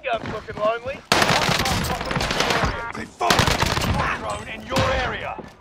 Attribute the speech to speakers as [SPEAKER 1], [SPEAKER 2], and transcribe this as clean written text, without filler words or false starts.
[SPEAKER 1] gun's looking lonely.
[SPEAKER 2] They fought!
[SPEAKER 1] Drone in your area.